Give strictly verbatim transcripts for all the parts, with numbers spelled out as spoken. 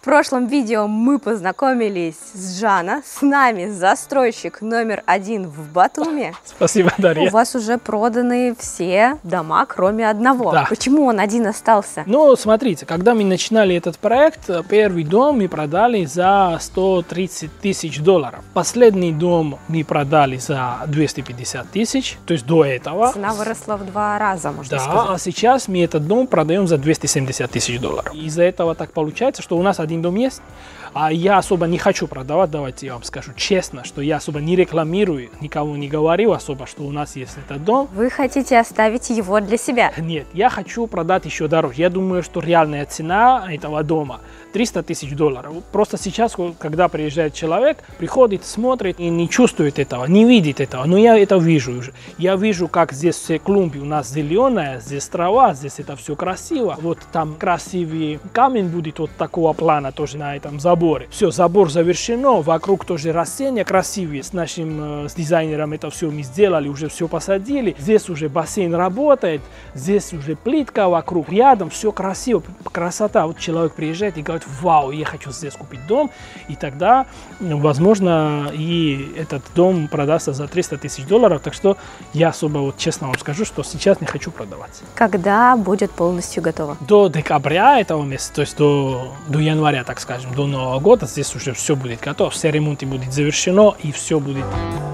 В прошлом видео мы познакомились с Жана, с нами застройщик номер один в Батуми. Спасибо, Дарья. У вас уже проданы все дома, кроме одного. Да. Почему он один остался? Ну, смотрите, когда мы начинали этот проект, первый дом мы продали за сто тридцать тысяч долларов. Последний дом мы продали за двести пятьдесят тысяч, то есть до этого. Цена выросла в два раза, можно Да, сказать. а сейчас мы этот дом продаем за двести семьдесят тысяч долларов. Из-за этого так получается, что у нас один дом есть, а я особо не хочу продавать, давайте я вам скажу честно, что я особо не рекламирую, никому не говорю особо, что у нас есть этот дом. Вы хотите оставить его для себя? Нет, я хочу продать еще дороже. Я думаю, что реальная цена этого дома триста тысяч долларов. Просто сейчас, когда приезжает человек, приходит, смотрит и не чувствует этого, не видит этого. Но я это вижу уже. Я вижу, как здесь все клумбы у нас зеленая, здесь трава, здесь это все красиво. Вот там красивый камень будет вот такого плана тоже на этом заборе. Все, забор завершено, вокруг тоже растения красивые. С нашим э, с дизайнером это все мы сделали, уже все посадили. Здесь уже бассейн работает, здесь уже плитка вокруг, рядом все красиво, красота. Вот человек приезжает и говорит: вау, я хочу здесь купить дом, и тогда, возможно, и этот дом продастся за триста тысяч долларов, так что я особо, вот честно вам скажу, что сейчас не хочу продавать. Когда будет полностью готово? До декабря этого месяца, то есть до, до января, так скажем, до Нового года, здесь уже все будет готово, все ремонты будут завершено, и все будет...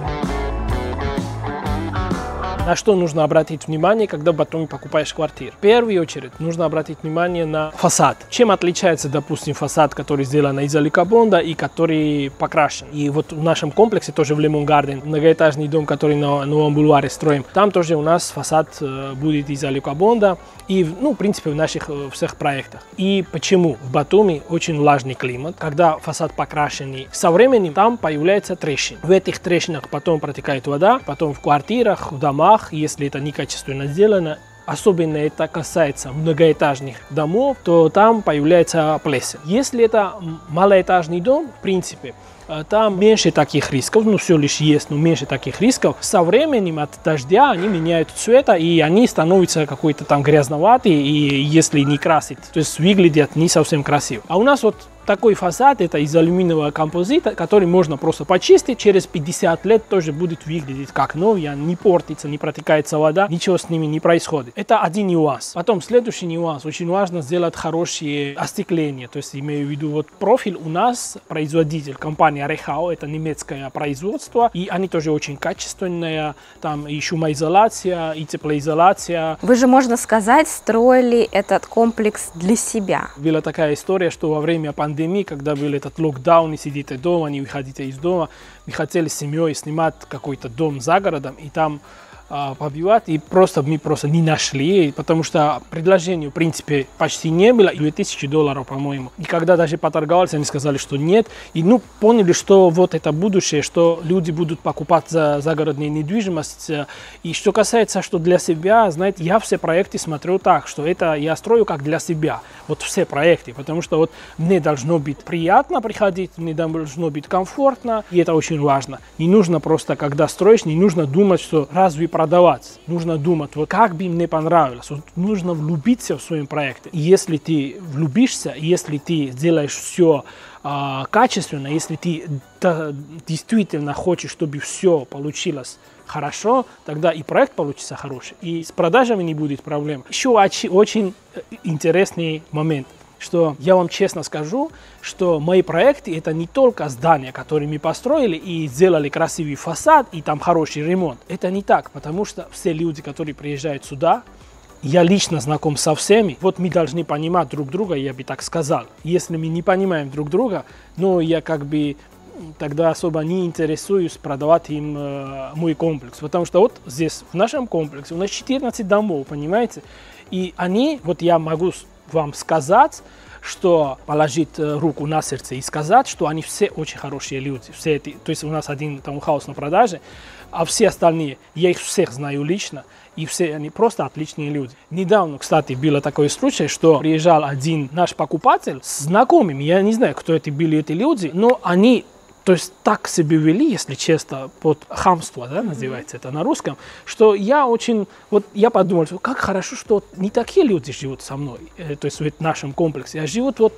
На что нужно обратить внимание, когда в Батуми покупаешь квартиру? В первую очередь нужно обратить внимание на фасад. Чем отличается, допустим, фасад, который сделан из алюкобонда и который покрашен? И вот в нашем комплексе, тоже в Лемон Гарден, многоэтажный дом, который на Новом бульваре строим, там тоже у нас фасад будет из алюкобонда и, ну, в принципе, в наших всех проектах. И почему? В Батуми очень влажный климат. Когда фасад покрашенный, со временем там появляются трещины. В этих трещинах потом протекает вода, потом в квартирах, в домах, если это некачественно сделано, особенно это касается многоэтажных домов, то там появляется плесень. Если это малоэтажный дом, в принципе, там меньше таких рисков, ну все лишь есть, но меньше таких рисков. Со временем от дождя они меняют цвета, и они становятся какой-то там грязноватые, и если не красить, то есть выглядят не совсем красиво. А у нас вот такой фасад, это из алюминиевого композита, который можно просто почистить, через пятьдесят лет тоже будет выглядеть как новый, не портится, не протекается вода, ничего с ними не происходит. Это один нюанс. Потом следующий нюанс, очень важно сделать хорошее остекление, то есть имею в виду вот профиль у нас, производитель, компания Rehau, это немецкое производство, и они тоже очень качественные, там и шумоизоляция, и теплоизоляция. Вы же, можно сказать, строили этот комплекс для себя. Была такая история, что во время пандемии, когда был этот локдаун, и сидите дома, не выходите из дома, мы хотели с семьей снимать какой-то дом за городом и там а, побивать, и просто мы просто не нашли, потому что предложений в принципе почти не было, две тысячи долларов, по-моему. И когда даже поторговались, они сказали, что нет, и ну поняли, что вот это будущее, что люди будут покупать за загородную недвижимость. И что касается, что для себя, знаете, я все проекты смотрю так, что это я строю как для себя, вот все проекты, потому что вот мне должно быть приятно приходить, мне должно быть комфортно, и это очень важно. Не нужно просто, когда строишь, не нужно думать, что разве продавать, нужно думать, вот как бы мне понравилось, вот нужно влюбиться в свои проекты. И если ты влюбишься, если ты сделаешь все а, качественно, если ты да, действительно хочешь, чтобы все получилось хорошо, тогда и проект получится хороший, и с продажами не будет проблем. Еще очень интересный момент, что я вам честно скажу, что мои проекты это не только здания, которые мы построили и сделали красивый фасад и там хороший ремонт. Это не так, потому что все люди, которые приезжают сюда, я лично знаком со всеми, вот мы должны понимать друг друга, я бы так сказал. Если мы не понимаем друг друга, ну я как бы тогда особо не интересуюсь продавать им э, мой комплекс, потому что вот здесь в нашем комплексе у нас четырнадцать домов, понимаете, и они, вот я могу вам сказать, что положить руку на сердце и сказать, что они все очень хорошие люди. Все эти, то есть у нас один таунхаус на продаже, а все остальные, я их всех знаю лично, и все они просто отличные люди. Недавно, кстати, было такой случай, что приезжал один наш покупатель с знакомыми, я не знаю, кто это были эти люди, но они... То есть так себя вели, если честно, под хамство, да, называется это на русском, что я очень, вот я подумал, что как хорошо, что не такие люди живут со мной, то есть в нашем комплексе, а живут вот, вот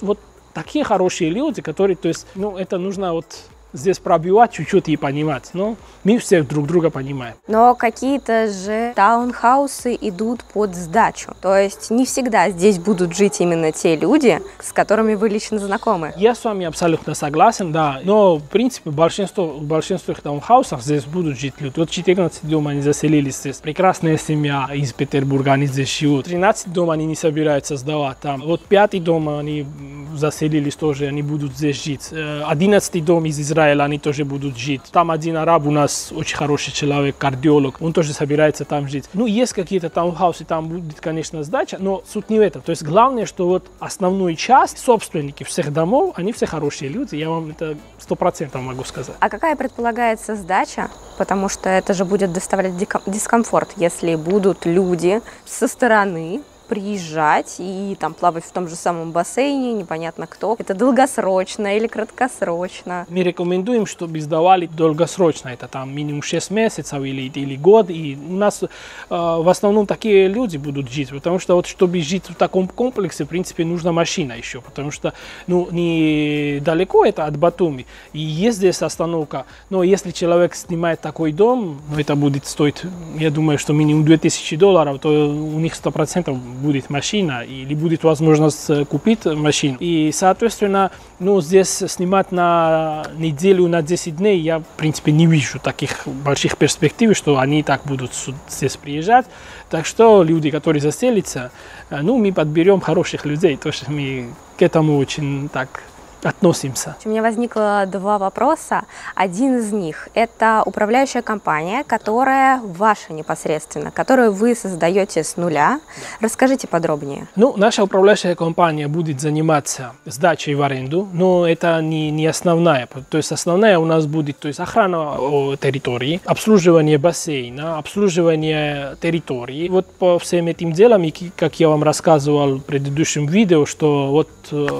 такие хорошие люди, которые, то есть, ну, это нужно вот здесь пробивать чуть-чуть и понимать. Но мы все друг друга понимаем. Но какие-то же таунхаусы идут под сдачу. То есть не всегда здесь будут жить именно те люди, с которыми вы лично знакомы. Я с вами абсолютно согласен, да. Но, в принципе, большинство, в большинстве таунхаусов здесь будут жить люди. Вот четырнадцать дом они заселились здесь. Прекрасная семья из Петербурга, они здесь живут. тринадцать дом они не собираются сдавать там. Вот пятый дом они заселились тоже, они будут здесь жить. одиннадцатый дом из Израиля они тоже будут жить. Там один араб у нас очень хороший человек, кардиолог, он тоже собирается там жить. Ну, есть какие-то таунхаусы, там будет, конечно, сдача, но суть не в этом. То есть главное, что вот основную часть, собственники всех домов, они все хорошие люди, я вам это сто процентов могу сказать. А какая предполагается сдача? Потому что это же будет доставлять дискомфорт, если будут люди со стороны приезжать и там плавать в том же самом бассейне, непонятно кто. Это долгосрочно или краткосрочно? Мы рекомендуем, чтобы сдавали долгосрочно, это там минимум шесть месяцев или, или год. И у нас э, в основном такие люди будут жить, потому что вот чтобы жить в таком комплексе, в принципе, нужна машина еще, потому что ну, недалеко это от Батуми, и есть здесь остановка. Но если человек снимает такой дом, ну, это будет стоить, я думаю, что минимум две тысячи долларов, то у них сто процентов будет машина или будет возможность купить машину. И, соответственно, ну, здесь снимать на неделю, на десять дней, я, в принципе, не вижу таких больших перспектив, что они так будут здесь приезжать. Так что люди, которые заселятся, ну, мы подберем хороших людей, то что мы к этому очень так относимся. У меня возникло два вопроса. Один из них – это управляющая компания, которая ваша непосредственно, которую вы создаете с нуля. Да. Расскажите подробнее. Ну, наша управляющая компания будет заниматься сдачей в аренду, но это не, не основная. То есть основная у нас будет то есть охрана территории, обслуживание бассейна, обслуживание территории. Вот по всем этим делам, как я вам рассказывал в предыдущем видео, что вот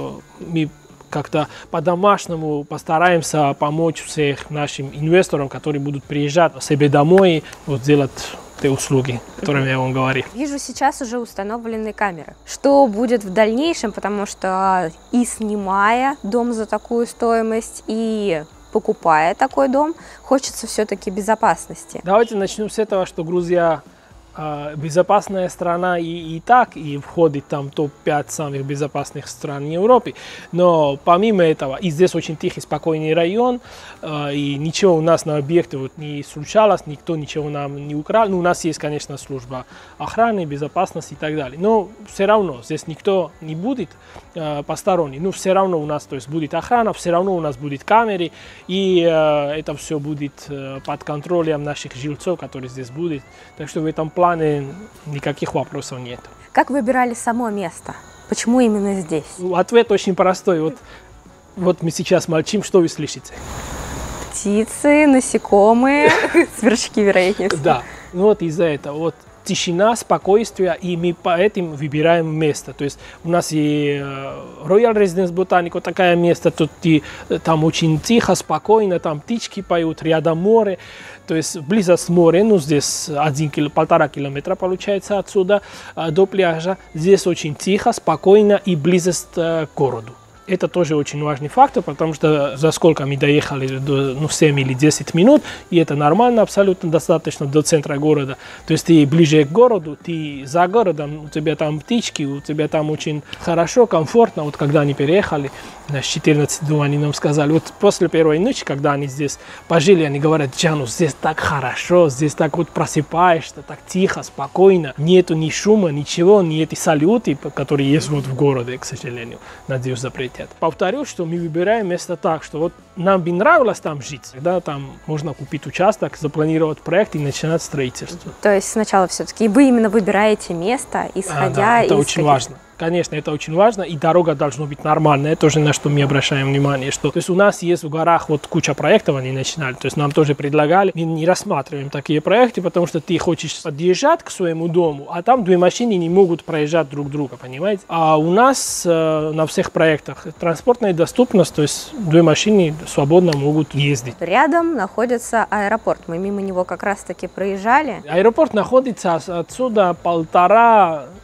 мы как-то по-домашнему постараемся помочь всех нашим инвесторам, которые будут приезжать к себе домой, вот делать те услуги, о которых я вам говорил. Вижу сейчас уже установленные камеры. Что будет в дальнейшем, потому что и снимая дом за такую стоимость, и покупая такой дом, хочется все-таки безопасности. Давайте начнем с этого, что Грузия безопасная страна и, и так, и входит там топ пять самых безопасных стран Европы. Но помимо этого, и здесь очень тихий, спокойный район, и ничего у нас на объекте вот не случалось, никто ничего нам не украл. Ну, у нас есть, конечно, служба охраны, безопасности и так далее. Но все равно здесь никто не будет э, посторонний. Но все равно у нас то есть, будет охрана, все равно у нас будет камеры, и э, это все будет э, под контролем наших жильцов, которые здесь будут. Так что в этом плане плане никаких вопросов нет. Как выбирали само место? Почему именно здесь? Ответ очень простой. Вот, вот мы сейчас молчим, что вы слышите? Птицы, насекомые, сверчки, вероятнее всего. Да, вот из-за этого. Вот тишина, спокойствие, и мы поэтому выбираем место. То есть у нас и Royal Residence Botanic, вот такое место, тут и, там очень тихо, спокойно, там птички поют, рядом море. То есть близость моря, ну здесь один, полтора километра получается отсюда до пляжа. Здесь очень тихо, спокойно и близость к городу. Это тоже очень важный фактор, потому что за сколько мы доехали, до, ну, семь или десять минут, и это нормально, абсолютно достаточно до центра города. То есть ты ближе к городу, ты за городом, у тебя там птички, у тебя там очень хорошо, комфортно. Вот когда они переехали, с четырнадцати дом они нам сказали, вот после первой ночи, когда они здесь пожили, они говорят: Джану, здесь так хорошо, здесь так вот просыпаешься, так тихо, спокойно, нету ни шума, ничего, ни эти салюты, которые есть вот в городе, к сожалению, надеюсь, запретят. Повторю, что мы выбираем место так, что вот нам бы нравилось там жить, тогда там можно купить участок, запланировать проект и начинать строительство. То есть сначала все-таки вы именно выбираете место, исходя а, да, это из... очень важно. Конечно, это очень важно, и дорога должна быть нормальная, тоже на что мы обращаем внимание. Что, то есть у нас есть в горах вот куча проектов, они начинали, то есть нам тоже предлагали, мы не рассматриваем такие проекты, потому что ты хочешь подъезжать к своему дому, а там две машины не могут проезжать друг друга, понимаете? А у нас э, на всех проектах транспортная доступность, то есть две машины свободно могут ездить. Рядом находится аэропорт, мы мимо него как раз-таки проезжали. Аэропорт находится отсюда полтора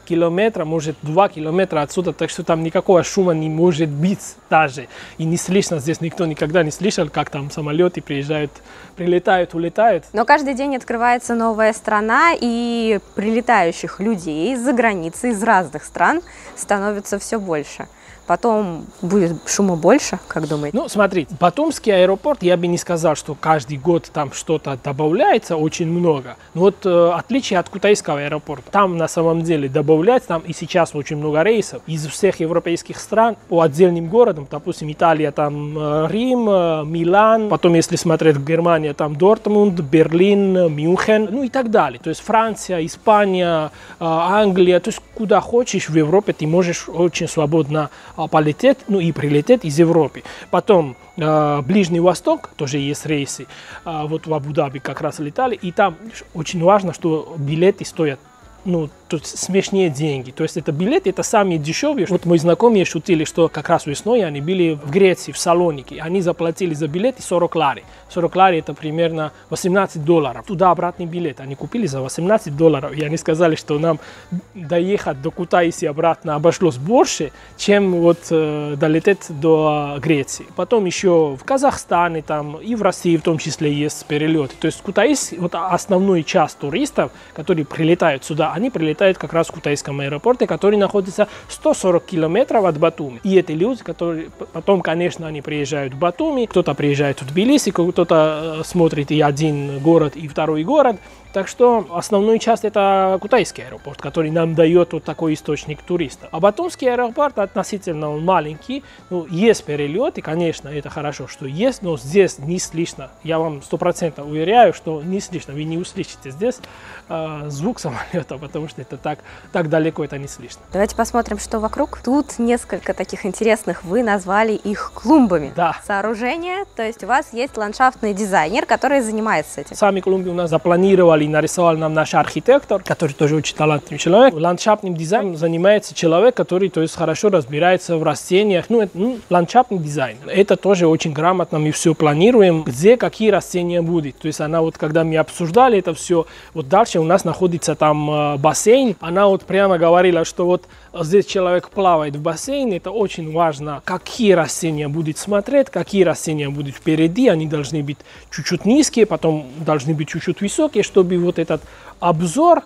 километра, может два километра отсюда, так что там никакого шума не может быть даже. И не слышно, здесь никто никогда не слышал, как там самолеты приезжают, прилетают, улетают. Но каждый день открывается новая страна, и прилетающих людей из-за границы, из разных стран становится все больше. Потом будет шума больше, как думаете? Ну, смотрите, Батумский аэропорт, я бы не сказал, что каждый год там что-то добавляется очень много. Но вот э, отличие от Кутайского аэропорта, там на самом деле добавляется, там и сейчас очень много рейсов из всех европейских стран по отдельным городам, допустим, Италия, там э, Рим, э, Милан, потом, если смотреть Германия, там Дортмунд, Берлин, Мюнхен, ну и так далее. То есть Франция, Испания, э, Англия, то есть куда хочешь в Европе ты можешь очень свободно полететь, ну и прилететь из Европы. Потом э, Ближний Восток, тоже есть рейсы, э, вот в Абу-Даби как раз летали, и там очень важно, что билеты стоят, ну, тут смешные деньги. То есть это билеты, это самые дешевые. Вот мои знакомые шутили, что как раз весной они были в Греции, в Салонике. Они заплатили за билеты сорок лари. сорок лари это примерно восемнадцать долларов. Туда-обратный билет они купили за восемнадцать долларов. И они сказали, что нам доехать до Кутаиси обратно обошлось больше, чем вот э, долететь до Греции. Потом еще в Казахстане там, и в России в том числе есть перелеты. То есть Кутаис, вот основную часть туристов, которые прилетают сюда, они прилетают как раз в Кутайском аэропорте, который находится сто сорок километров от Батуми. И это люди, которые потом, конечно, они приезжают в Батуми, кто-то приезжает в Тбилиси, кто-то смотрит и один город, и второй город. Так что основную часть это Кутайский аэропорт, который нам дает вот такой источник туристов. А Батумский аэропорт относительно он маленький, ну, есть перелеты, конечно, это хорошо, что есть, но здесь не слышно. Я вам сто процентов уверяю, что не слышно, вы не услышите здесь э, звук самолета, потому что это так, так далеко это не слышно. Давайте посмотрим, что вокруг. Тут несколько таких интересных, вы назвали их клумбами. Да. Сооружения, то есть у вас есть ландшафтный дизайнер, который занимается этим. Сами клумбы у нас запланировали и нарисовал нам наш архитектор, который тоже очень талантливый человек. Ландшафтным дизайном занимается человек, который, то есть, хорошо разбирается в растениях. Ну, это, ну, ландшафтный дизайн. Это тоже очень грамотно, мы все планируем, где какие растения будут. То есть она вот, когда мы обсуждали это все, вот дальше у нас находится там э, бассейн. Она вот прямо говорила, что вот здесь человек плавает в бассейне, это очень важно, какие растения будут смотреть, какие растения будут впереди, они должны быть чуть-чуть низкие, потом должны быть чуть-чуть высокие, чтобы вот этот обзор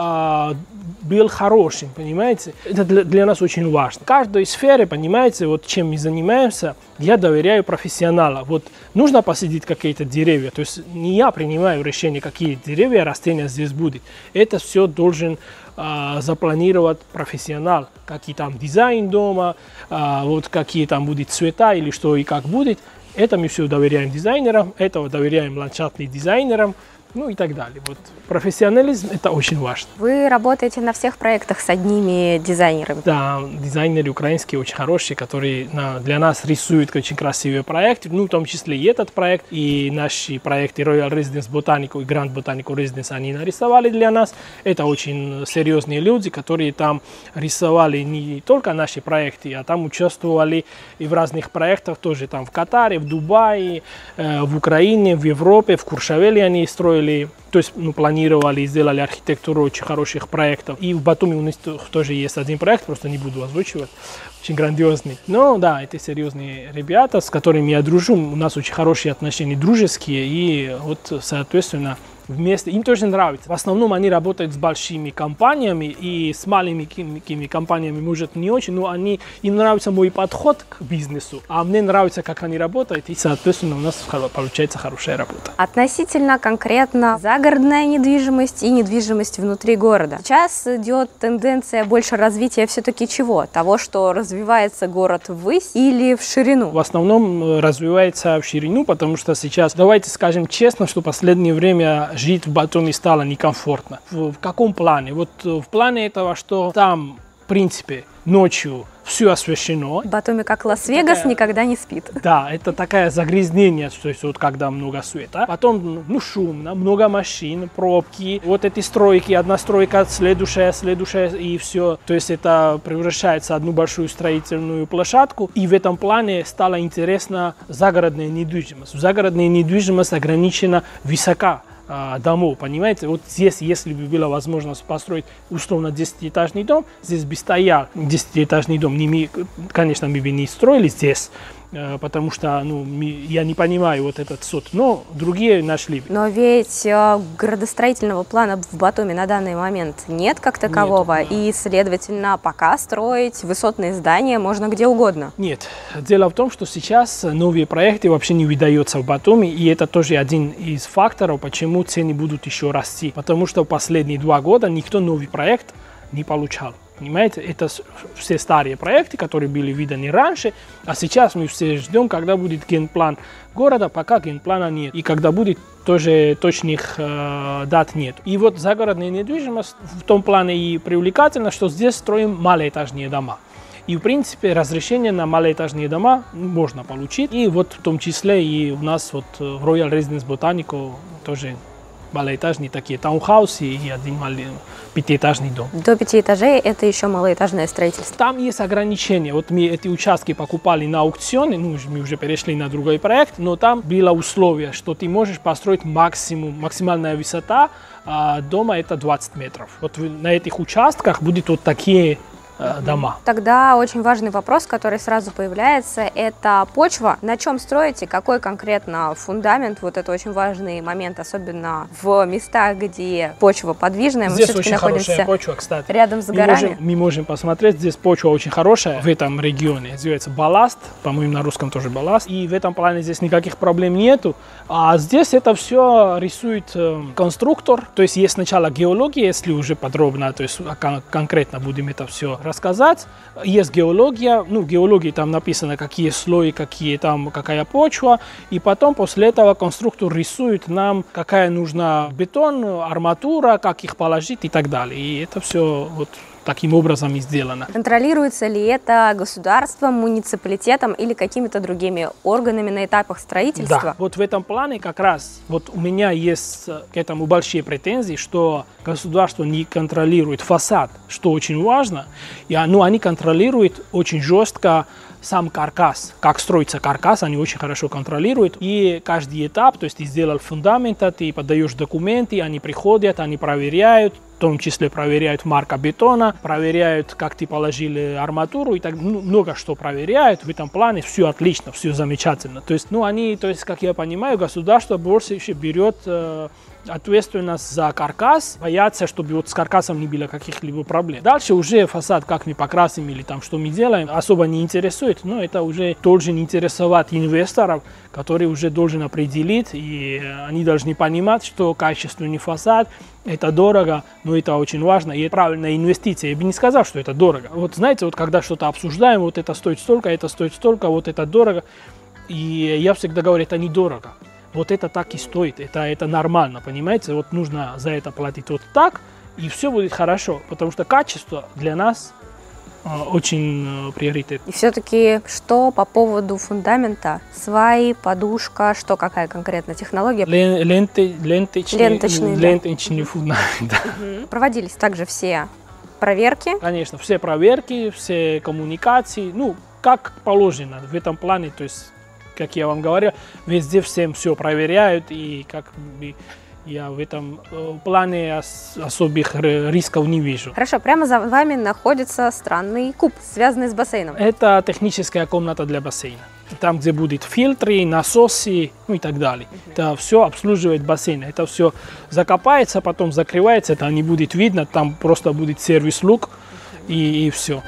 а, был хорошим, понимаете? Это для, для нас очень важно. В каждой сфере, понимаете, вот чем мы занимаемся, я доверяю профессионалам. Вот нужно посадить какие-то деревья, то есть не я принимаю решение, какие деревья, растения здесь будут. Это все должен а, запланировать профессионал, какие там дизайн дома, а, вот какие там будут цвета или что и как будет. Это мы все доверяем дизайнерам, этого доверяем ландшафтным дизайнерам. Ну и так далее. Вот профессионализм – это очень важно. Вы работаете на всех проектах с одними дизайнерами? Да, дизайнеры украинские очень хорошие, которые на, для нас рисуют очень красивые проекты, ну в том числе и этот проект, и наши проекты Royal Residence Botanical и Grand Botanical Residence они нарисовали для нас. Это очень серьезные люди, которые там рисовали не только наши проекты, а там участвовали и в разных проектах, тоже там в Катаре, в Дубае, э, в Украине, в Европе, в Куршавеле они строили. То есть, ну, планировали и сделали архитектуру очень хороших проектов. И в Батуми у нас тоже есть один проект, просто не буду озвучивать, очень грандиозный. Но да, это серьезные ребята, с которыми я дружу. У нас очень хорошие отношения, дружеские, и вот, соответственно, вместе. Им тоже нравится. В основном они работают с большими компаниями, и с маленькими компаниями, может, не очень, но они, им нравится мой подход к бизнесу, а мне нравится, как они работают, и, соответственно, у нас получается хорошая работа. Относительно конкретно загородная недвижимость и недвижимость внутри города. Сейчас идет тенденция больше развития все-таки чего? Того, что развивается город ввысь или в ширину? В основном развивается в ширину, потому что сейчас, давайте скажем честно, что в последнее время жить в Батуми стало некомфортно. В, в каком плане? Вот в плане этого, что там, в принципе, ночью все освещено. Батуми, как Лас-Вегас, такая, никогда не спит. Да, это такое загрязнение, то есть вот когда много света. Потом, ну, шумно, много машин, пробки. Вот эти стройки, одна стройка, следующая, следующая, и все. То есть это превращается в одну большую строительную площадку. И в этом плане стало интересно загородная недвижимость. Загородная недвижимость ограничена высока. а, домов, понимаете? Вот здесь, если бы была возможность построить условно десятиэтажный дом, здесь бы стоял десятиэтажный дом. Не мы, конечно, мы бы не строили здесь, потому что ну, я не понимаю вот этот суд, но другие нашли. Но ведь э, градостроительного плана в Батуми на данный момент нет как такового, нет, да. И, следовательно, пока строить высотные здания можно где угодно. Нет. Дело в том, что сейчас новые проекты вообще не выдаются в Батуми, и это тоже один из факторов, почему цены будут еще расти. Потому что в последние два года никто новый проект не получал. Понимаете, это все старые проекты, которые были виданы раньше, а сейчас мы все ждем, когда будет генплан города, пока генплана нет. И когда будет, тоже точных э, дат нет. И вот загородная недвижимость в том плане и привлекательна, что здесь строим малоэтажные дома. И, в принципе, разрешение на малоэтажные дома можно получить. И вот в том числе и у нас вот в Royal Residence Botanico тоже малоэтажные такие таунхаусы и один малый пятиэтажный дом. До пяти этажей это еще малоэтажное строительство. Там есть ограничения. Вот мы эти участки покупали на аукционе, ну, мы уже перешли на другой проект, но там было условие, что ты можешь построить максимум, максимальная высота а, дома это двадцать метров. Вот на этих участках будут вот такие дома. Тогда очень важный вопрос, который сразу появляется, это почва. На чем строите, какой конкретно фундамент? Вот это очень важный момент, особенно в местах, где почва подвижная. Здесь мы очень хорошая почва, кстати. Рядом с мы горами. Можем, мы можем посмотреть, здесь почва очень хорошая в этом регионе. Называется балласт, по-моему, на русском тоже балласт. И в этом плане здесь никаких проблем нету. А здесь это все рисует э, конструктор. То есть есть сначала геология, если уже подробно, то есть кон- конкретно будем это все рассказать. Есть геология, ну, в геологии там написано, какие слои, какие там, какая почва, и потом после этого конструктор рисует нам, какая нужна бетон, арматура, как их положить и так далее. И это все вот таким образом и сделано. Контролируется ли это государством, муниципалитетом или какими-то другими органами на этапах строительства? Да, вот в этом плане как раз вот у меня есть к этому большие претензии, что государство не контролирует фасад, что очень важно, и ну, они контролируют очень жестко сам каркас, как строится каркас, они очень хорошо контролируют. И каждый этап, то есть ты сделал фундамент, ты подаешь документы, они приходят, они проверяют, в том числе проверяют марка бетона, проверяют, как ты положил арматуру, и так ну, много что проверяют. В этом плане все отлично, все замечательно. То есть, ну, они, то есть, как я понимаю, государство больше берет э, ответственность за каркас, боятся, чтобы вот с каркасом не было каких-либо проблем. Дальше уже фасад, как мы покрасим или там что мы делаем, особо не интересует, но это уже должен интересовать инвесторов, которые уже должен определить, и они должны понимать, что качественный фасад это дорого, но это очень важно, и это правильная инвестиция. Я бы не сказал, что это дорого. Вот знаете, вот когда что-то обсуждаем, вот это стоит столько, это стоит столько, вот это дорого, и я всегда говорю, это недорого. Вот это так и стоит, это, это нормально, понимаете? Вот нужно за это платить вот так, и все будет хорошо, потому что качество для нас э, очень э, приоритет. И все-таки что по поводу фундамента? Сваи, подушка, что, какая конкретно технология? Лен, ленты, ленточный, ленточный, ленточный да. фундамент. Да. Угу. Проводились также все проверки? Конечно, все проверки, все коммуникации, ну, как положено в этом плане, то есть как я вам говорю, везде всем все проверяют, и как бы я в этом плане ос- особых рисков не вижу. Хорошо, прямо за вами находится странный куб, связанный с бассейном. Это техническая комната для бассейна. Там, где будут фильтры, насосы, ну и так далее. Uh-huh. Это все обслуживает бассейн. Это все закопается, потом закрывается, это не будет видно, там просто будет сервис-лук uh-huh. и, и все.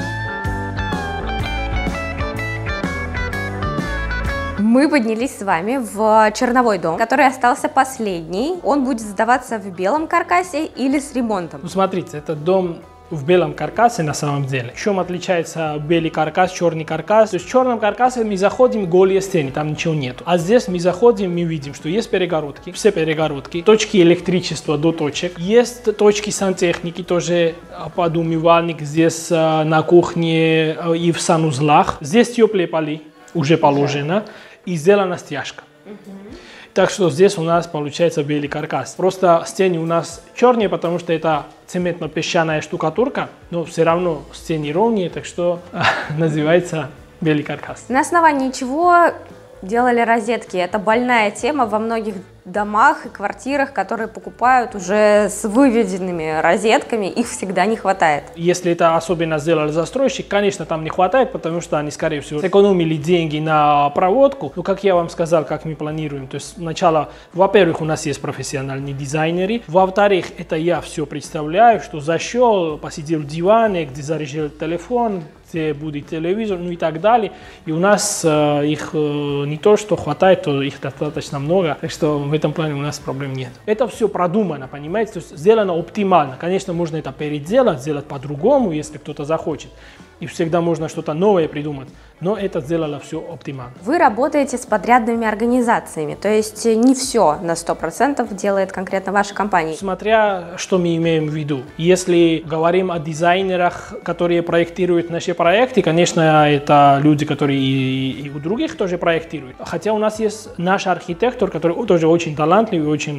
Мы поднялись с вами в черновой дом, который остался последний. Он будет сдаваться в белом каркасе или с ремонтом? Ну, смотрите, этот дом в белом каркасе на самом деле. В чем отличается белый каркас, черный каркас? То есть в черном каркасе мы заходим, голые стены, там ничего нету. А здесь мы заходим, мы видим, что есть перегородки, все перегородки, точки электричества до точек. Есть точки сантехники, тоже под умывальник, здесь на кухне и в санузлах. Здесь теплые полы, уже положено. И сделана стяжка. Uh-huh. Так что здесь у нас получается белый каркас. Просто стены у нас черные, потому что это цементно-песчаная штукатурка, но все равно стены ровнее, так что называется белый каркас. На основании чего делали розетки. Это больная тема во многих домах и квартирах, которые покупают уже с выведенными розетками, их всегда не хватает. Если это особенно сделали застройщик, конечно, там не хватает, потому что они, скорее всего, сэкономили деньги на проводку. Но, как я вам сказал, как мы планируем, то есть сначала, во-первых, у нас есть профессиональные дизайнеры, во-вторых, это я все представляю, что зашел, посидел в диване, где заряжал телефон, где будет телевизор, ну и так далее. И у нас э, их э, не то, что хватает, то их достаточно много. Так что в этом плане у нас проблем нет. Это все продумано, понимаете? То есть сделано оптимально. Конечно, можно это переделать, сделать по-другому, если кто-то захочет. И всегда можно что-то новое придумать. Но это сделано все оптимально. Вы работаете с подрядными организациями, то есть не все на сто процентов делает конкретно ваша компания. Смотря, что мы имеем в виду. Если говорим о дизайнерах, которые проектируют наши проекты, конечно, это люди, которые и, и у других тоже проектируют. Хотя у нас есть наш архитектор, который тоже очень талантливый, очень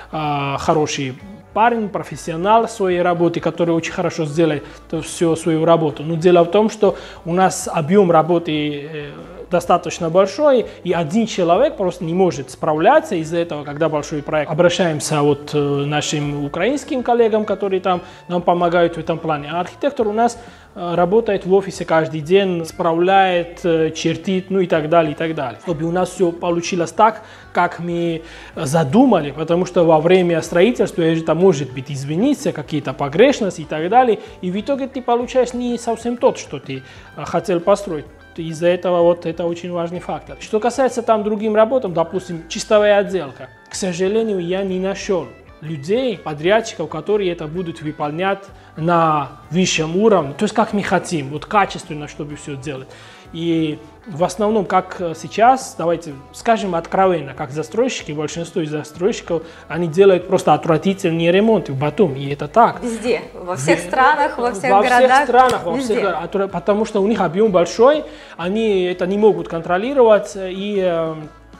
э, хороший парень, профессионал своей работы, который очень хорошо сделает всю свою работу. Но дело в том, что у нас объем работы достаточно большой, и один человек просто не может справляться из-за этого, когда большой проект. Обращаемся вот к нашим украинским коллегам, которые там нам помогают в этом плане. А архитектор у нас работает в офисе каждый день, справляет, чертит, ну и так далее, и так далее. Чтобы у нас все получилось так, как мы задумали, потому что во время строительства это может быть извиниться, какие-то погрешности и так далее, и в итоге ты получаешь не совсем тот, что ты хотел построить. Из-за этого вот это очень важный фактор. Что касается там другим работам, допустим, чистовая отделка, к сожалению, я не нашел людей, подрядчиков, которые это будут выполнять на высшем уровне, то есть как мы хотим, вот качественно, чтобы все делать. И в основном, как сейчас, давайте скажем откровенно, как застройщики, большинство из застройщиков, они делают просто отвратительные ремонты в Батуми, и это так. Везде, во всех в... странах, во всех во городах. Во всех странах, во везде. всех, потому что у них объем большой, они это не могут контролировать, и,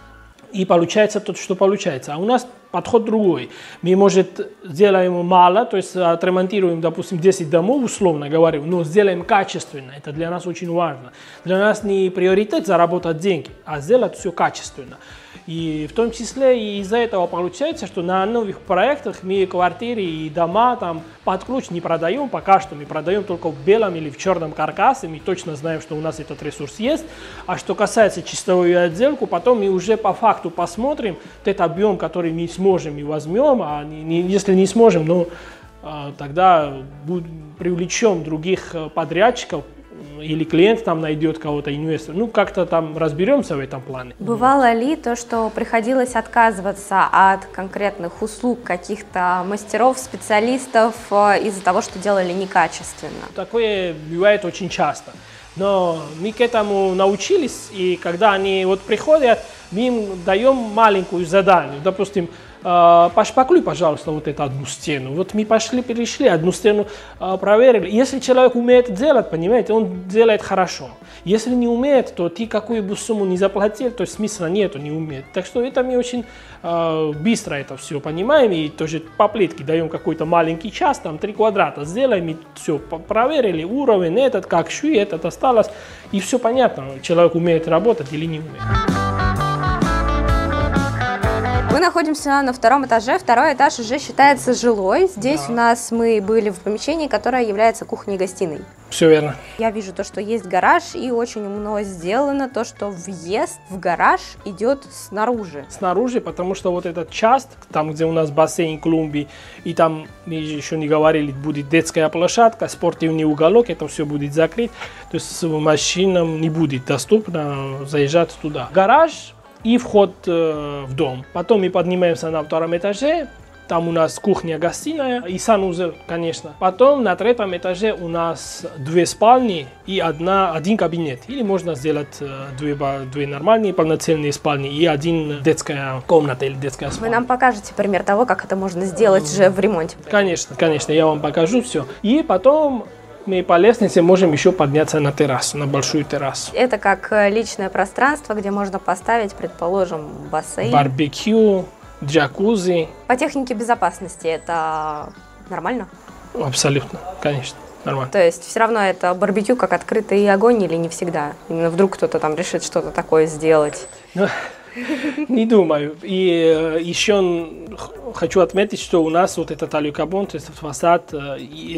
и получается то, что получается. А у нас подход другой. Мы, может, сделаем мало, то есть отремонтируем, допустим, десять домов, условно говоря, но сделаем качественно. Это для нас очень важно. Для нас не приоритет заработать деньги, а сделать все качественно. И в том числе и из-за этого получается, что на новых проектах мы квартиры и дома там под ключ не продаем, пока что мы продаем только в белом или в черном каркасе, мы точно знаем, что у нас этот ресурс есть. А что касается чистовую отделку, потом мы уже по факту посмотрим этот объем, который мы сможем и возьмем, а не, не, если не сможем, ну, тогда привлечем других подрядчиков, или клиент там найдет кого-то, инвестора. Ну, как-то там разберемся в этом плане. Бывало ли то, что приходилось отказываться от конкретных услуг каких-то мастеров, специалистов из-за того, что делали некачественно? Такое бывает очень часто. Но мы к этому научились, и когда они вот приходят, мы им даем маленькую задание. Допустим, пошпаклюй, пожалуйста, вот эту одну стену. Вот мы пошли, перешли, одну стену проверили. Если человек умеет делать, понимаете, он делает хорошо. Если не умеет, то ты какую бы сумму не заплатил, то смысла нету, не умеет. Так что это мы очень э, быстро это все понимаем, и тоже по плитке даем какой-то маленький час, там три квадрата сделаем, и все проверили, уровень этот, как шви, этот осталось, и все понятно, человек умеет работать или не умеет. Мы находимся на втором этаже. Второй этаж уже считается жилой. Здесь да. у нас мы были в помещении, которое является кухней-гостиной. Все верно. Я вижу то, что есть гараж, и очень умно сделано то, что въезд в гараж идет снаружи. Снаружи, потому что вот этот часть, там, где у нас бассейн, клумбы, и там, мы еще не говорили, будет детская площадка, спортивный уголок, это все будет закрыто. То есть машинам не будет доступно заезжать туда. Гараж и вход э, в дом. Потом мы поднимаемся на втором этаже, там у нас кухня-гостиная и санузел, конечно. Потом на третьем этаже у нас две спальни и одна, один кабинет. Или можно сделать э, две, две нормальные полноценные спальни и один детская комната или детская спальня. Вы нам покажете пример того, как это можно сделать уже в ремонте? Конечно, конечно, я вам покажу все. И потом мы по лестнице можем еще подняться на террасу, на большую террасу. Это как личное пространство, где можно поставить, предположим, бассейн. Барбекю, джакузи. По технике безопасности это нормально? Абсолютно, конечно, нормально. То есть все равно это барбекю как открытый огонь или не всегда? Именно вдруг кто-то там решит что-то такое сделать? Ну, не думаю. И э, еще хочу отметить, что у нас вот этот алюкарбон, то есть фасад, э,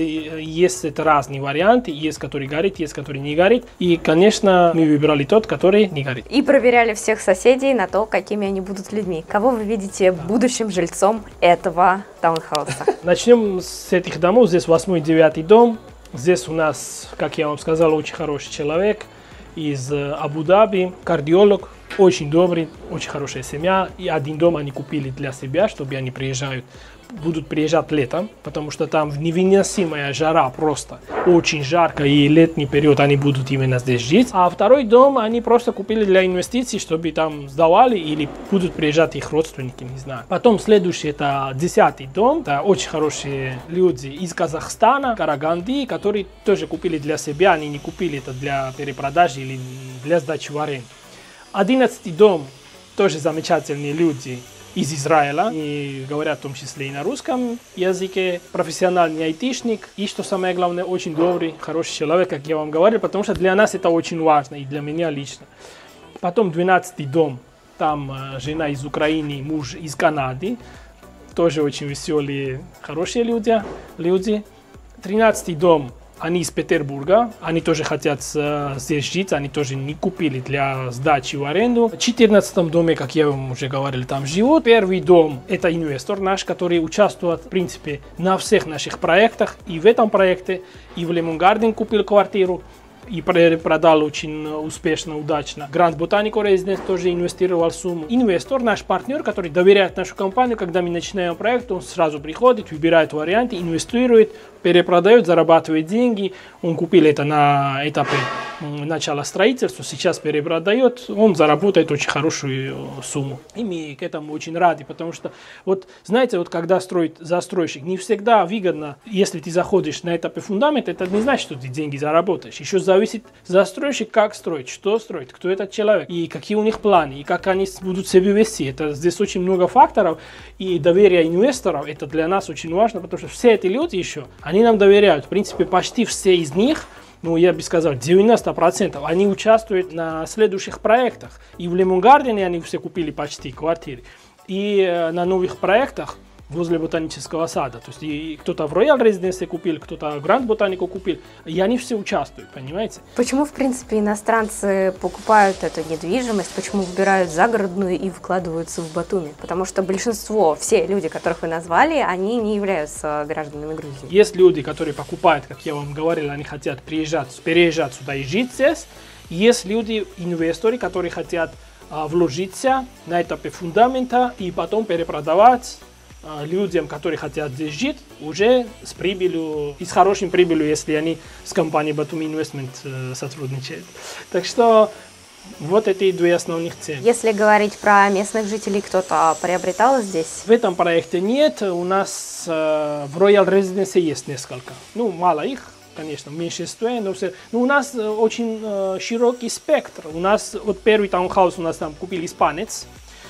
есть это разные варианты, есть который горит, есть который не горит. И, конечно, мы выбирали тот, который не горит. И проверяли всех соседей на то, какими они будут людьми. Кого вы видите будущим жильцом этого таунхауса? Начнем с этих домов. Здесь восьмой, девятый дом. Здесь у нас, как я вам сказал, очень хороший человек из Абу-Даби, кардиолог. Очень добрый, очень хорошая семья. И один дом они купили для себя, чтобы они приезжают, будут приезжать летом, потому что там невыносимая жара просто. Очень жарко, и летний период они будут именно здесь жить. А второй дом они просто купили для инвестиций, чтобы там сдавали или будут приезжать их родственники, не знаю. Потом следующий это десятый дом. Это очень хорошие люди из Казахстана, Караганды, которые тоже купили для себя. Они не купили это для перепродажи или для сдачи в аренду. Одиннадцатый дом, тоже замечательные люди из Израиля, и говорят в том числе и на русском языке, профессиональный айтишник, и, что самое главное, очень добрый, хороший человек, как я вам говорил, потому что для нас это очень важно, и для меня лично. Потом двенадцатый дом, там э, жена из Украины, муж из Канады, тоже очень веселые, хорошие люди. люди. тринадцатый дом. Они из Петербурга, они тоже хотят uh, здесь жить, они тоже не купили для сдачи в аренду. В четырнадцатом доме, как я вам уже говорил, там живут. Первый дом – это инвестор наш, который участвует, в принципе, на всех наших проектах. И в этом проекте, и в Лемон Гарден купил квартиру, и продал очень успешно, удачно. Grand Botanical Residence тоже инвестировал сумму. Инвестор, наш партнер, который доверяет нашу компанию, когда мы начинаем проект, он сразу приходит, выбирает варианты, инвестирует, перепродает, зарабатывает деньги. Он купил это на этапе начала строительства, сейчас перепродает, он заработает очень хорошую сумму. И мы к этому очень рады, потому что, вот, знаете, вот когда строит застройщик, не всегда выгодно, если ты заходишь на этапе фундамента, это не значит, что ты деньги заработаешь. Еще зависит застройщик, как строить, что строить, кто этот человек, и какие у них планы, и как они будут себя вести. Это, здесь очень много факторов, и доверие инвесторов, это для нас очень важно, потому что все эти люди еще, они нам доверяют. В принципе, почти все из них, ну, я бы сказал, девяносто процентов, они участвуют на следующих проектах. И в Лемон Гардене они все купили почти квартиры. И э, на новых проектах возле ботанического сада. То есть и кто-то в Royal Residence купил, кто-то в Grand Botanical купил. И они все участвуют, понимаете? Почему, в принципе, иностранцы покупают эту недвижимость? Почему выбирают загородную и вкладываются в Батуми? Потому что большинство, все люди, которых вы назвали, они не являются гражданами Грузии. Есть люди, которые покупают, как я вам говорил, они хотят приезжать, переезжать сюда и жить здесь. Есть люди, инвесторы, которые хотят а, вложиться на этапе фундамента и потом перепродавать людям, которые хотят здесь жить, уже с прибылью, и с хорошей прибылью, если они с компанией Batumi Investment э, сотрудничают. Так что вот эти две основных цели. Если говорить про местных жителей, кто-то приобретал здесь? В этом проекте нет. У нас э, в Royal Residence есть несколько. Ну, мало их, конечно, в меньшинстве, но все. Но у нас э, очень э, широкий спектр. У нас, вот первый таунхаус у нас там купил испанец.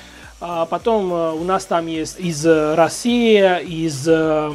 А потом у нас там есть из России, из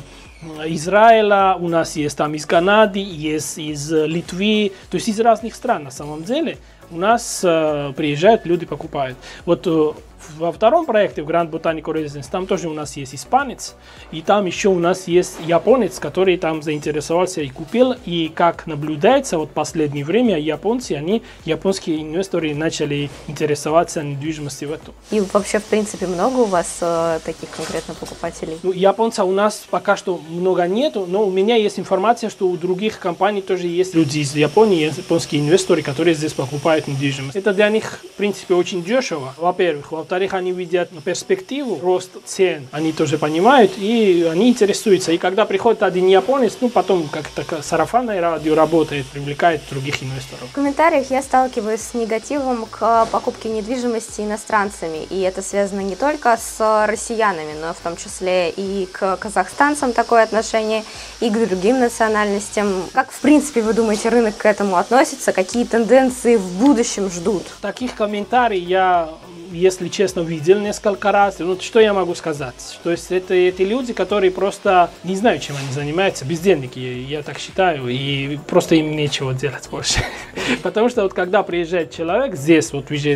Израиля, у нас есть там из Канады, есть из Литвы, то есть из разных стран на самом деле. У нас приезжают, люди покупают. Вот во втором проекте, в Grand Botanical Residence, там тоже у нас есть испанец, и там еще у нас есть японец, который там заинтересовался и купил, и как наблюдается, вот в последнее время японцы, они, японские инвесторы начали интересоваться недвижимостью в этом. И вообще, в принципе, много у вас э, таких конкретно покупателей? Ну, японцев у нас пока что много нету, но у меня есть информация, что у других компаний тоже есть люди из Японии, японские инвесторы, которые здесь покупают недвижимость. Это для них, в принципе, очень дешево, во-первых. Во-вторых, они видят перспективу, рост цен, они тоже понимают, и они интересуются. И когда приходит один японец, ну, потом как-то сарафанное радио работает, привлекает других инвесторов. В комментариях я сталкиваюсь с негативом к покупке недвижимости иностранцами, и это связано не только с россиянами, но в том числе и к казахстанцам такое отношение, и к другим национальностям. Как, в принципе, вы думаете, рынок к этому относится? Какие тенденции в будущем ждут? Таких комментариев я, если честно, видел несколько раз. Ну, что я могу сказать? То есть это эти люди, которые просто не знают, чем они занимаются, бездельники, я так считаю, и просто им нечего делать больше. Потому что вот когда приезжает человек здесь, вот вы же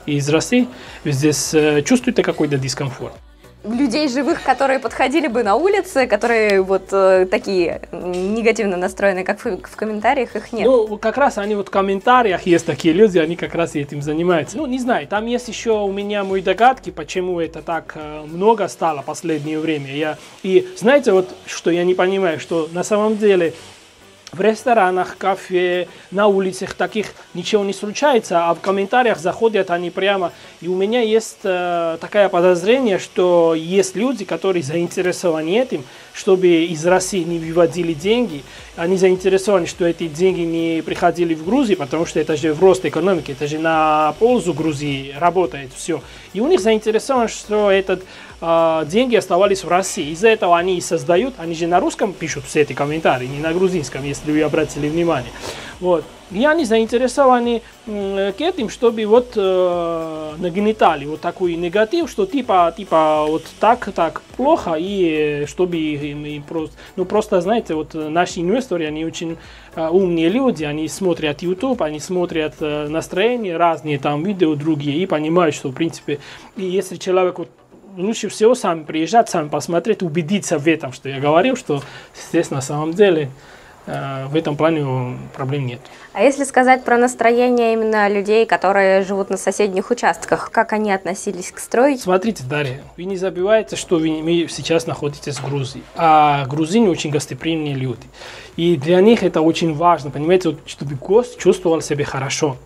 из России, вы здесь чувствуете какой-то дискомфорт? Людей живых, которые подходили бы на улице, которые вот э, такие негативно настроенные, как в, в комментариях, их нет. Ну, как раз они вот в комментариях есть такие люди, они как раз этим занимаются. Ну, не знаю, там есть еще у меня мои догадки, почему это так э, много стало в последнее время. Я, и знаете, вот что я не понимаю, что на самом деле в ресторанах, кафе, на улицах таких ничего не случается, а в комментариях заходят они прямо. И у меня есть э, такое подозрение, что есть люди, которые заинтересованы этим, чтобы из России не выводили деньги. Они заинтересованы, что эти деньги не приходили в Грузию, потому что это же в рост экономики, это же на пользу Грузии работает все. И у них заинтересованы, что этот э, деньги оставались в России. Из-за этого они и создают, они же на русском пишут все эти комментарии, не на грузинском, если вы обратили внимание. Вот. И они заинтересованы э, к этим, чтобы вот э, нагнетали вот такой негатив, что типа, типа вот так, так плохо, и чтобы им, им просто, ну просто, знаете, вот наши инвесторы, они очень э, умные люди, они смотрят YouTube, они смотрят э, настроения, разные там видео другие, и понимают, что в принципе, и если человек вот, лучше всего сам приезжать, сам посмотреть, убедиться в этом, что я говорил, что здесь на самом деле в этом плане проблем нет. А если сказать про настроение именно людей, которые живут на соседних участках, как они относились к стройке? Смотрите, Дарья, вы не забывайте, что вы, вы сейчас находитесь в Грузии, а грузины очень гостеприимные люди. И для них это очень важно, понимаете, вот, чтобы гость чувствовал себя хорошо.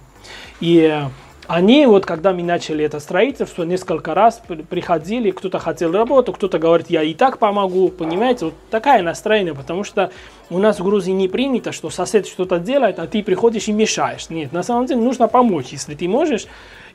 И они, вот когда мы начали это строительство, несколько раз приходили, кто-то хотел работу, кто-то говорит, я и так помогу, понимаете, вот такое настроение, потому что у нас в Грузии не принято, что сосед что-то делает, а ты приходишь и мешаешь. Нет, на самом деле нужно помочь, если ты можешь.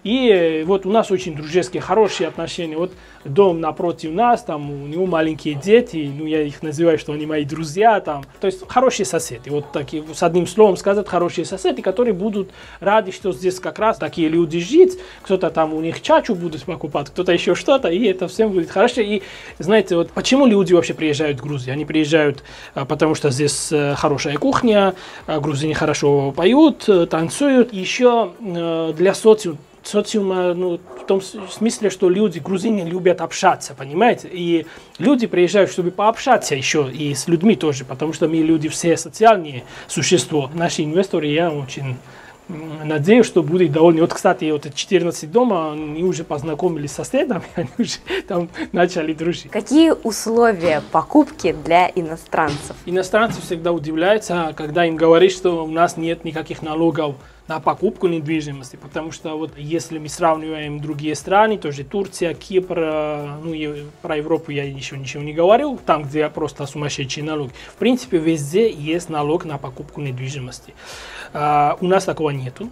И вот у нас очень дружеские, хорошие отношения. Вот дом напротив нас, там у него маленькие дети, ну я их называю, что они мои друзья там. То есть хорошие соседи, вот такие, с одним словом сказать, хорошие соседи, которые будут рады, что здесь как раз такие люди жить. Кто-то там у них чачу будут покупать, кто-то еще что-то, и это всем будет хорошо. И знаете, вот почему люди вообще приезжают в Грузию? Они приезжают, потому что здесь хорошая кухня, грузины хорошо поют, танцуют. Еще для социума, социума, ну, в том смысле, что люди, грузины, любят общаться, понимаете? И люди приезжают, чтобы пообщаться еще и с людьми тоже, потому что мы люди все социальные существа. Наши инвесторы, я очень надеюсь, что будет довольны. Вот, кстати, вот четырнадцать дома, они уже познакомились с соседами, они уже там начали дружить. Какие условия покупки для иностранцев? Иностранцы всегда удивляются, когда им говорят, что у нас нет никаких налогов на покупку недвижимости, потому что вот если мы сравниваем другие страны, тоже Турция, Кипр, ну и про Европу я еще ничего не говорил, там, где просто сумасшедший налог. В принципе, везде есть налог на покупку недвижимости. Uh, у нас такого нету.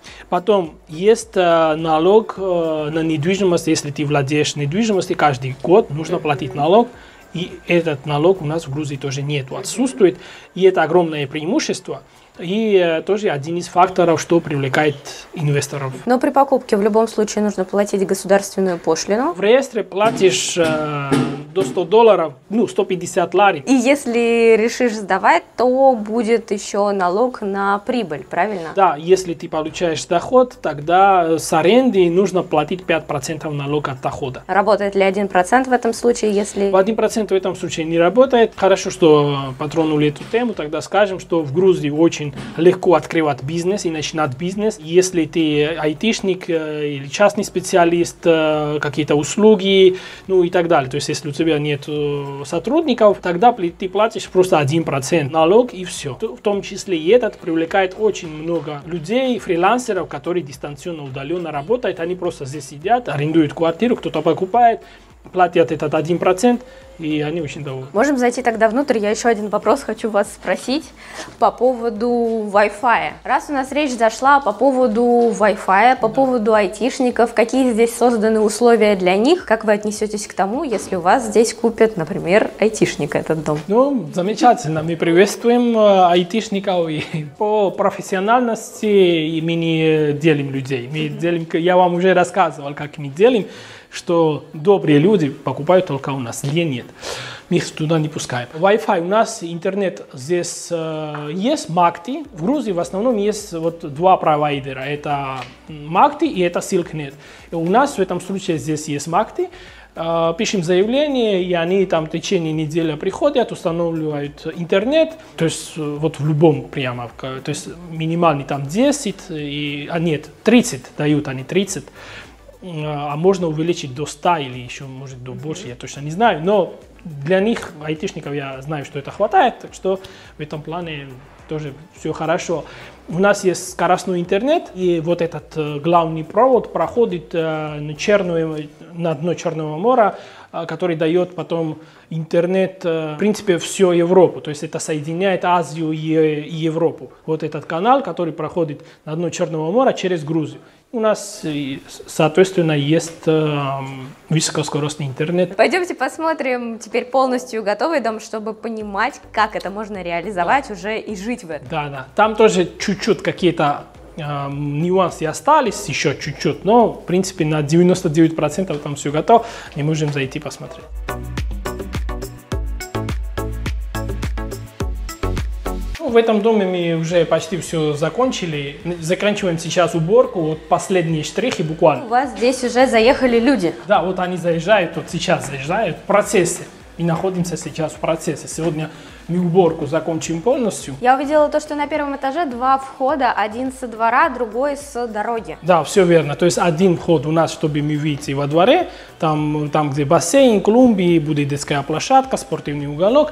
Потом есть uh, налог uh, на недвижимость, если ты владеешь недвижимостью, каждый год нужно платить налог. И этот налог у нас в Грузии тоже нету, отсутствует. И это огромное преимущество. И э, тоже один из факторов, что привлекает инвесторов. Но при покупке в любом случае нужно платить государственную пошлину. В реестре платишь э, до ста долларов, ну, сто пятьдесят лари. И если решишь сдавать, то будет еще налог на прибыль, правильно? Да, если ты получаешь доход, тогда с аренды нужно платить пять процентов налога от дохода. Работает ли один процент в этом случае, если... В один процент в этом случае не работает. Хорошо, что потронули эту тему, тогда скажем, что в Грузии очень легко открывать бизнес и начинать бизнес. Если ты айтишник или частный специалист, какие-то услуги, ну и так далее. То есть, если у тебя нет сотрудников, тогда ты платишь просто один процент налог и все. В том числе и этот привлекает очень много людей, фрилансеров, которые дистанционно, удаленно работают. Они просто здесь сидят, арендуют квартиру, кто-то покупает, платят этот один процент, и они очень довольны. Можем зайти тогда внутрь. Я еще один вопрос хочу вас спросить по поводу Wi-Fi. Раз у нас речь зашла по поводу Wi-Fi, по да. поводу айтишников, какие здесь созданы условия для них, как вы отнесетесь к тому, если у вас здесь купят, например, айтишник этот дом? Ну, замечательно. Мы приветствуем айтишников, и по профессиональности мы не делим людей. Мы делим, я вам уже рассказывал, как мы делим, что добрые люди покупают только у нас, лень нет. нет. Мы их туда не пускаем. Wi-Fi у нас, интернет здесь э, есть, Макти. В Грузии в основном есть вот два провайдера. Это Макти и это Silknet. И у нас в этом случае здесь есть Макти. Э, пишем заявление, и они там в течение недели приходят, устанавливают интернет. То есть вот в любом прямо, то есть минимальный там десять, и, а нет, тридцать дают они, тридцать. А можно увеличить до ста или еще, может, до больше, я точно не знаю. Но для них, айтишников, я знаю, что это хватает, так что в этом плане тоже все хорошо. У нас есть скоростной интернет, и вот этот э, главный провод проходит э, на, черную, на дно Черного моря, э, который дает потом интернет, э, в принципе, всю Европу. То есть это соединяет Азию и, и Европу. Вот этот канал, который проходит на дно Черного моря через Грузию. У нас, соответственно, есть э, высокоскоростный интернет. Пойдемте посмотрим теперь полностью готовый дом, чтобы понимать, как это можно реализовать да. уже и жить в этом. Да, да. Там тоже чуть-чуть какие-то э, нюансы остались, еще чуть-чуть, но, в принципе, на девяносто девять процентов там все готово. Мы можем зайти посмотреть. В этом доме мы уже почти все закончили. Заканчиваем сейчас уборку. Вот последние штрихи буквально. У вас здесь уже заехали люди. Да, вот они заезжают, вот сейчас заезжают в процессе. И находимся сейчас в процессе. Сегодня мы уборку закончим полностью. Я увидела то, что на первом этаже два входа. Один со двора, другой с дороги. Да, все верно. То есть один вход у нас, чтобы мы выйти во дворе. Там, там где бассейн, клумбы, будет детская площадка, спортивный уголок.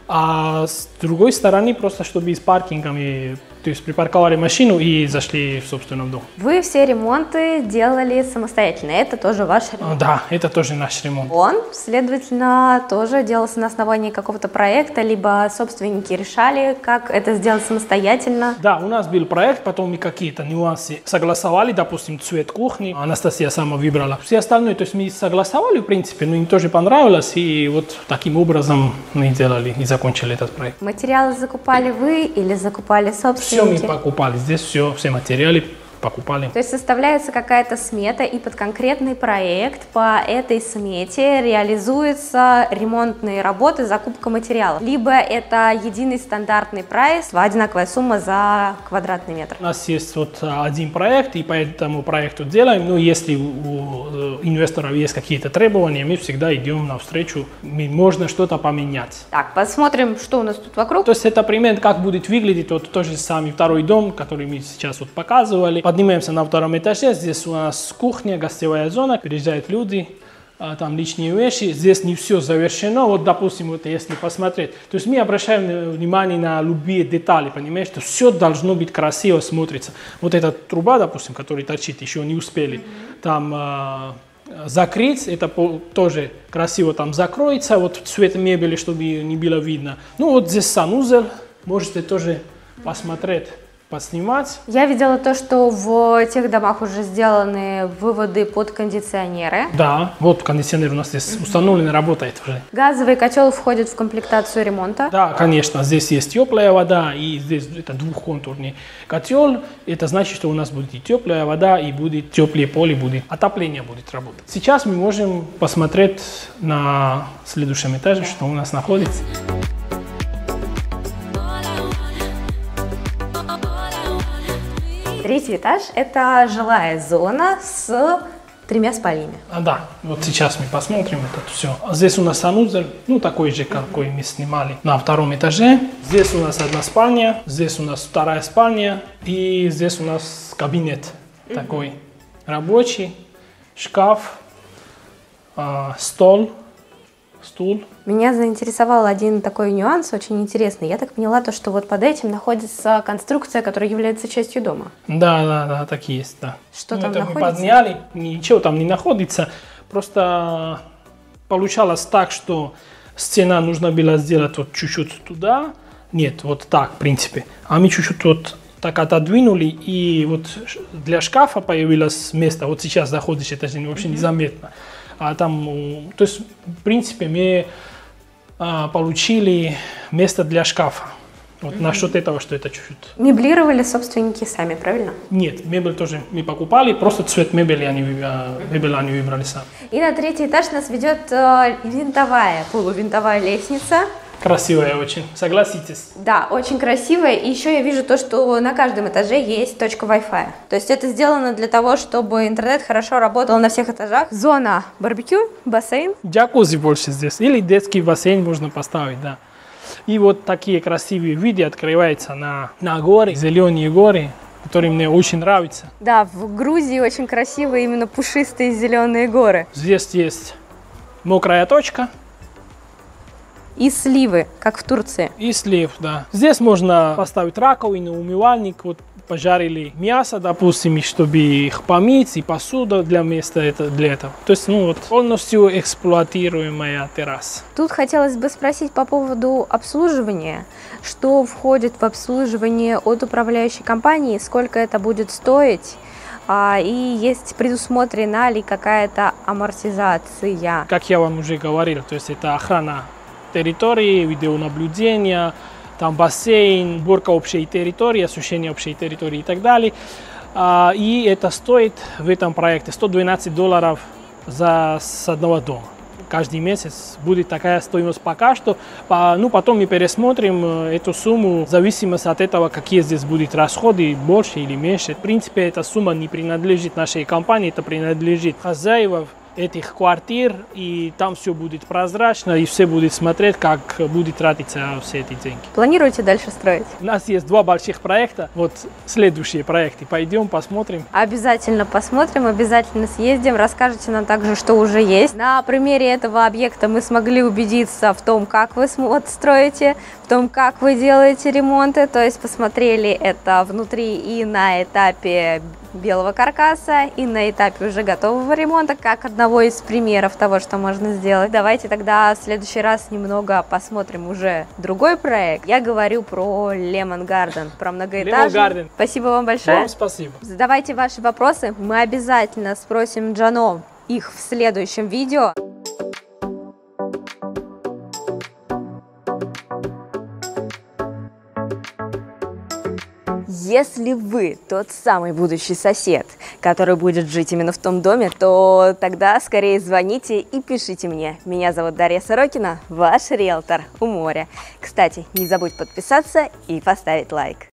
А с другой стороны, просто чтобы с паркингами, то есть припарковали машину и зашли в собственном дом. Вы все ремонты делали самостоятельно, это тоже ваш ремонт? Да, это тоже наш ремонт. Он, следовательно, тоже делался на основании какого-то проекта, либо собственники решали, как это сделать самостоятельно? Да, у нас был проект, потом мы какие-то нюансы согласовали, допустим, цвет кухни, Анастасия сама выбрала. Все остальное, то есть мы согласовали, в принципе, но им тоже понравилось, и вот таким образом мы делали и закончили этот проект. Материалы закупали вы или закупали собственники? Все мы покупали, здесь все, все материалы покупали. То есть составляется какая-то смета, и под конкретный проект по этой смете реализуются ремонтные работы, закупка материалов. Либо это единый стандартный прайс, одинаковая сумма за квадратный метр. У нас есть вот один проект, и по этому проекту делаем. Но если у инвесторов есть какие-то требования, мы всегда идем навстречу, можно что-то поменять. Так, посмотрим, что у нас тут вокруг. То есть это пример, как будет выглядеть вот тот же самый второй дом, который мы сейчас вот показывали. Поднимаемся на втором этаже, здесь у нас кухня, гостевая зона, приезжают люди, там личные вещи, здесь не все завершено, вот допустим, вот если посмотреть, то есть мы обращаем внимание на любые детали, понимаешь, что все должно быть красиво смотрится. Вот эта труба, допустим, которая торчит, еще не успели там э, закрыть, это по, тоже красиво там закроется, вот цвет мебели, чтобы не было видно. Ну вот здесь санузел, можете тоже посмотреть. Поснимать. Я видела то, что в тех домах уже сделаны выводы под кондиционеры. Да, вот кондиционер у нас здесь установлен, работает уже. Газовый котел входит в комплектацию ремонта? Да, конечно, здесь есть теплая вода, и здесь это двухконтурный котел. Это значит, что у нас будет и теплая вода, и будет теплое поле, будет отопление будет работать. Сейчас мы можем посмотреть на следующем этаже, что у нас находится. Третий этаж – это жилая зона с тремя спальнями. А, да, вот сейчас мы посмотрим это все. Здесь у нас санузел, ну такой же, какой мы снимали на втором этаже. Здесь у нас одна спальня, здесь у нас вторая спальня, и здесь у нас кабинет mm-hmm. такой рабочий, шкаф, э, стол, стул. Меня заинтересовал один такой нюанс, очень интересный. Я так поняла, то, что вот под этим находится конструкция, которая является частью дома. Да, да, да, так и есть, да. Что ну, там это находится? Мы подняли, ничего там не находится. Просто получалось так, что стена нужно было сделать вот чуть-чуть туда. Нет, вот так, в принципе. А мы чуть-чуть вот так отодвинули, и вот для шкафа появилось место. Вот сейчас заходишь, это же вообще mm-hmm. незаметно. А там, то есть, в принципе, мы а, получили место для шкафа. Вот mm-hmm. насчет этого, что это чуть-чуть. Меблировали собственники сами, правильно? Нет, мебель тоже мы покупали, просто цвет мебели они, мебель они выбрали сами. И на третий этаж нас ведет э, винтовая, полувинтовая лестница. Красивая очень, согласитесь. Да, очень красивая. И еще я вижу то, что на каждом этаже есть точка Wi-Fi. То есть это сделано для того, чтобы интернет хорошо работал на всех этажах. Зона барбекю, бассейн. Джакузи больше здесь. Или детский бассейн можно поставить, да. И вот такие красивые виды открываются на, на горы, зеленые горы, которые мне очень нравятся. Да, в Грузии очень красивые именно пушистые зеленые горы. Здесь есть мокрая точка. И сливы, как в Турции. И слив, да. Здесь можно поставить раковину, умывальник, вот пожарили мясо, допустим, чтобы их помыть, и посуда для места это, для этого. То есть, ну вот, полностью эксплуатируемая терраса. Тут хотелось бы спросить по поводу обслуживания. Что входит в обслуживание от управляющей компании, сколько это будет стоить? И есть предусмотрена ли какая-то амортизация? Как я вам уже говорил, то есть это охрана территории, видеонаблюдение, там бассейн, уборка общей территории, осушение общей территории и так далее. И это стоит в этом проекте сто двенадцать долларов за с одного дома. Каждый месяц будет такая стоимость пока что. Ну, потом мы пересмотрим эту сумму в зависимости от этого, какие здесь будут расходы, больше или меньше. В принципе, эта сумма не принадлежит нашей компании, это принадлежит хозяевам этих квартир, и там все будет прозрачно, и все будут смотреть, как будут тратиться все эти деньги. Планируете дальше строить? У нас есть два больших проекта, вот следующие проекты. Пойдем, посмотрим. Обязательно посмотрим, обязательно съездим, расскажете нам также, что уже есть. На примере этого объекта мы смогли убедиться в том, как вы строите, в том, как вы делаете ремонты, то есть посмотрели это внутри и на этапе белого каркаса, и на этапе уже готового ремонта, как одного из примеров того, что можно сделать. Давайте тогда в следующий раз немного посмотрим уже другой проект. Я говорю про Lemon Garden, про многоэтажный. Lemon Garden. Спасибо вам большое. Вам спасибо. Задавайте ваши вопросы, мы обязательно спросим Джано их в следующем видео. Если вы тот самый будущий сосед, который будет жить именно в том доме, то тогда скорее звоните и пишите мне. Меня зовут Дарья Сорокина, ваш риэлтор у моря. Кстати, не забудь подписаться и поставить лайк.